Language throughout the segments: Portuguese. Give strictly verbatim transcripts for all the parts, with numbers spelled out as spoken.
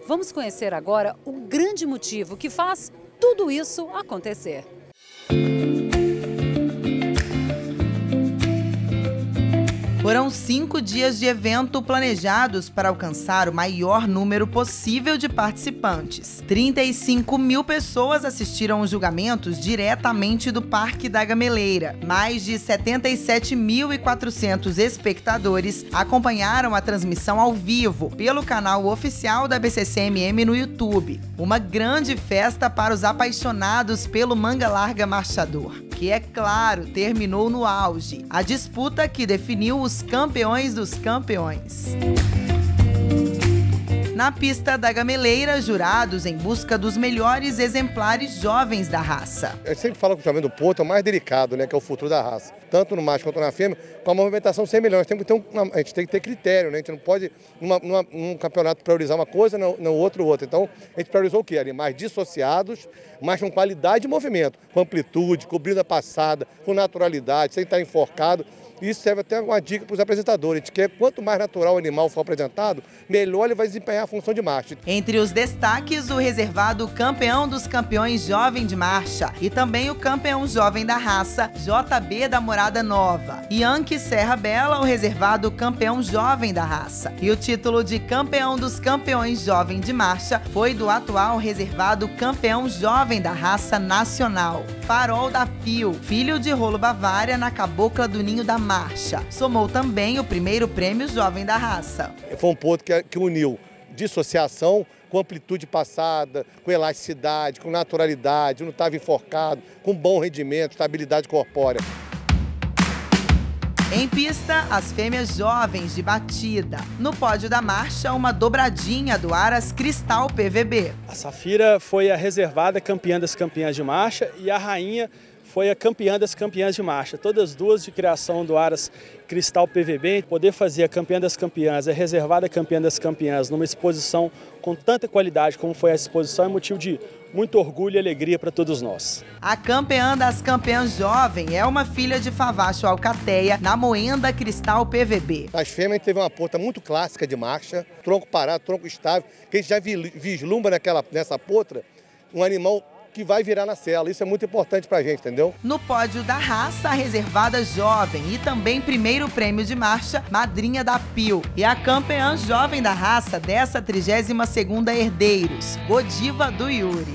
Vamos conhecer agora o grande motivo que faz tudo isso acontecer. Foram cinco dias de evento planejados para alcançar o maior número possível de participantes. trinta e cinco mil pessoas assistiram os julgamentos diretamente do Parque da Gameleira. Mais de setenta e sete mil e quatrocentos espectadores acompanharam a transmissão ao vivo pelo canal oficial da B C C M M no YouTube. Uma grande festa para os apaixonados pelo manga larga marchador, que, é claro, terminou no auge. A disputa que definiu os campeões dos campeões. Na pista da Gameleira, jurados em busca dos melhores exemplares jovens da raça. Eu sempre falo que o jovem do Porto é o mais delicado, né, que é o futuro da raça. Tanto no macho quanto na fêmea, com a movimentação cem milhões. Tem que ter um, a gente tem que ter critério, né? A gente não pode, numa, numa, num campeonato, priorizar uma coisa, no, no outro, outra. Então, a gente priorizou o quê? Animais dissociados, mas com qualidade de movimento, com amplitude, cobrindo a passada, com naturalidade, sem estar enforcado. Isso serve até uma dica para os apresentadores. A gente quer, quanto mais natural o animal for apresentado, melhor ele vai desempenhar a função de marcha. Entre os destaques, o reservado campeão dos campeões jovem de marcha e também o campeão jovem da raça, J B da Morada Nova. Yankee Serra Bela, o reservado campeão jovem da raça. E o título de campeão dos campeões jovem de marcha foi do atual reservado campeão jovem da raça nacional, Farol da Pio, filho de Rolo Bavária, na Cabocla do Ninho da Marcha. Somou também o primeiro prêmio jovem da raça. Foi um ponto que, que uniu dissociação com amplitude passada, com elasticidade, com naturalidade, não estava enforcado, com bom rendimento, estabilidade corpórea. Em pista, as fêmeas jovens de batida. No pódio da marcha, uma dobradinha do Aras Cristal P V B. A Safira foi a reservada campeã das campeãs de marcha e a rainha foi a campeã das campeãs de marcha. Todas duas de criação do Aras Cristal P V B. Poder fazer a campeã das campeãs, a reservada campeã das campeãs, numa exposição com tanta qualidade como foi essa exposição, é motivo de muito orgulho e alegria para todos nós. A campeã das campeãs jovem é uma filha de Favacho Alcateia, na Moenda Cristal P V B. As fêmeas teve uma ponta muito clássica de marcha, tronco parado, tronco estável, que a gente já vislumbra naquela, nessa potra um animal que vai virar na sela. Isso é muito importante pra gente, entendeu? No pódio da raça, a reservada jovem e também primeiro prêmio de marcha, Madrinha da Pio. E a campeã jovem da raça dessa trigésima segunda Herdeiros, Godiva do Yuri.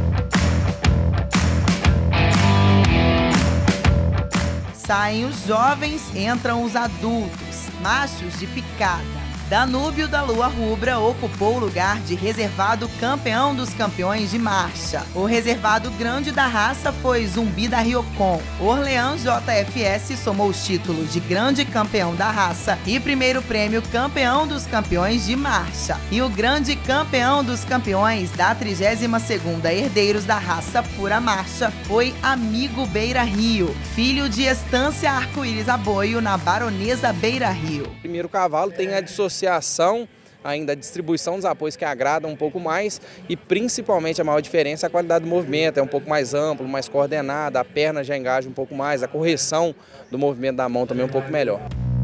Saem os jovens, entram os adultos, machos de picada. Danúbio da Lua Rubra ocupou o lugar de reservado campeão dos campeões de marcha. O reservado grande da raça foi Zumbi da Riocon. Orleans J F S somou os títulos de grande campeão da raça e primeiro prêmio campeão dos campeões de marcha. E o grande campeão dos campeões da trigésima segunda Herdeiros da Raça Pura Marcha foi Amigo Beira Rio, filho de Estância Arco-Íris Aboio, na Baronesa Beira Rio. Primeiro cavalo tem a dissociação ainda a distribuição dos apoios que agrada um pouco mais e principalmente a maior diferença é a qualidade do movimento, é um pouco mais amplo, mais coordenado, a perna já engaja um pouco mais, a correção do movimento da mão também é um pouco melhor.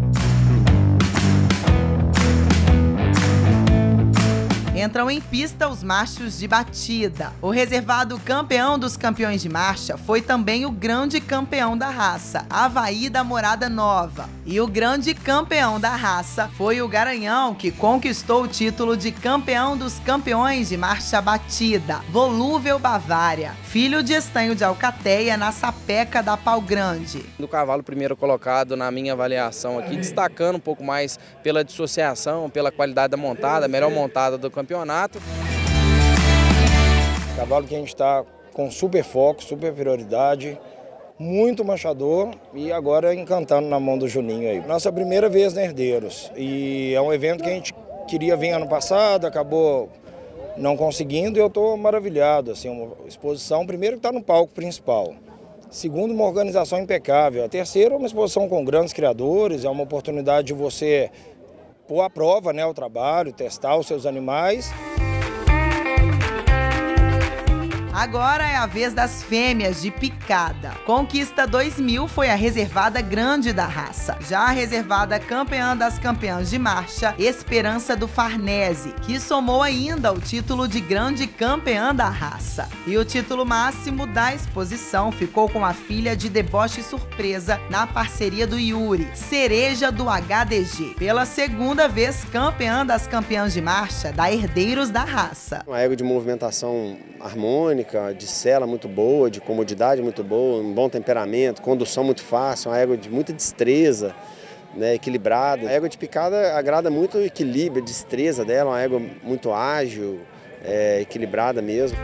Entram em pista os machos de batida. O reservado campeão dos campeões de marcha foi também o grande campeão da raça, Havaí da Morada Nova. E o grande campeão da raça foi o Garanhão, que conquistou o título de campeão dos campeões de marcha batida, Volúvel Bavária, filho de Estanho de Alcateia, na Sapeca da Pau Grande. Do cavalo primeiro colocado na minha avaliação aqui, destacando um pouco mais pela dissociação, pela qualidade da montada, a melhor montada do campeonato. Cavalo que a gente está com super foco, super prioridade, muito marchador e agora encantando na mão do Juninho aí. Nossa primeira vez na Herdeiros e é um evento que a gente queria vir ano passado, acabou não conseguindo e eu estou maravilhado. Assim, uma exposição, primeiro que está no palco principal, segundo uma organização impecável, a terceira é uma exposição com grandes criadores, é uma oportunidade de você pôr à prova, né, o trabalho, testar os seus animais. Agora é a vez das fêmeas de picada. Conquista dois mil foi a reservada grande da raça. Já a reservada campeã das campeãs de marcha, Esperança do Farnese, que somou ainda o título de grande campeã da raça. E o título máximo da exposição ficou com a filha de Deboche Surpresa na parceria do Yuri, Cereja do H D G. Pela segunda vez campeã das campeãs de marcha da Herdeiros da Raça. Uma égua de movimentação harmônica, de sela muito boa, de comodidade muito boa, um bom temperamento, condução muito fácil, uma égua de muita destreza, né, equilibrada. A égua de picada agrada muito o equilíbrio, a destreza dela, uma égua muito ágil, é, equilibrada mesmo.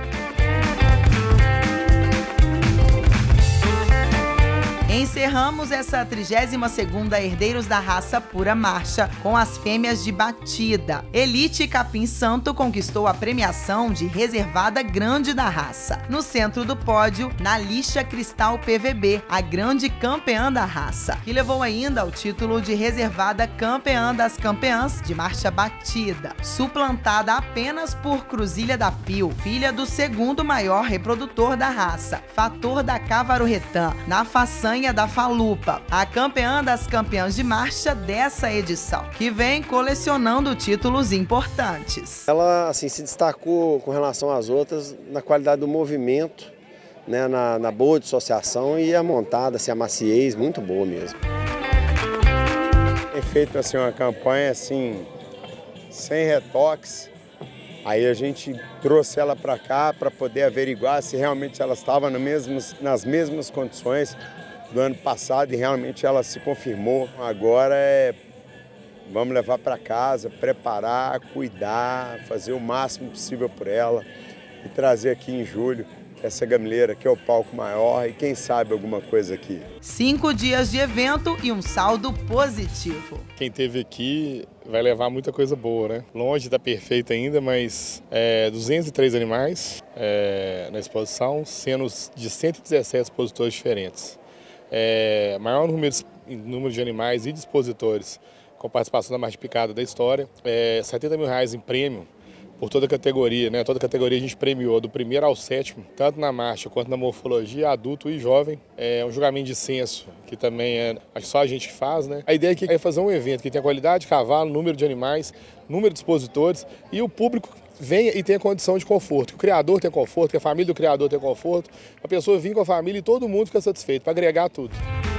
Encerramos essa trigésima segunda Herdeiros da Raça Pura Marcha com as fêmeas de batida. Elite Capim Santo conquistou a premiação de reservada grande da raça. No centro do pódio, na lixa Cristal P V B, a grande campeã da raça, que levou ainda o título de reservada campeã das campeãs de marcha batida, suplantada apenas por Cruzilha da Pio, filha do segundo maior reprodutor da raça, Fator da Cavaruretã, na façanha da Falupa, a campeã das campeãs de marcha dessa edição, que vem colecionando títulos importantes. Ela assim, se destacou com relação às outras na qualidade do movimento, né, na, na boa dissociação e a montada, assim, a maciez, muito boa mesmo. Tem feito assim, uma campanha assim, sem retoques. Aí a gente trouxe ela para cá para poder averiguar se realmente ela estava no mesmos, nas mesmas condições do ano passado e realmente ela se confirmou. Agora é, vamos levar para casa, preparar, cuidar, fazer o máximo possível por ela e trazer aqui em julho essa gameleira que é o palco maior e quem sabe alguma coisa aqui. Cinco dias de evento e um saldo positivo. Quem esteve aqui vai levar muita coisa boa, né? Longe da perfeita ainda, mas é, duzentos e três animais é, na exposição, sendo de cento e dezessete expositores diferentes. É, maior número, número de animais e de expositores com participação da marcha de picada da história, é, setenta mil reais em prêmio por toda a categoria, né? Toda a categoria a gente premiou do primeiro ao sétimo, tanto na marcha quanto na morfologia, adulto e jovem. É um julgamento de censo, que também é, acho que só a gente que faz, né? A ideia aqui é fazer um evento que tenha qualidade de cavalo, número de animais, número de expositores e o público venha e tenha condição de conforto, que o criador tenha conforto, que a família do criador tenha conforto, a pessoa vir com a família e todo mundo fica satisfeito, para agregar tudo.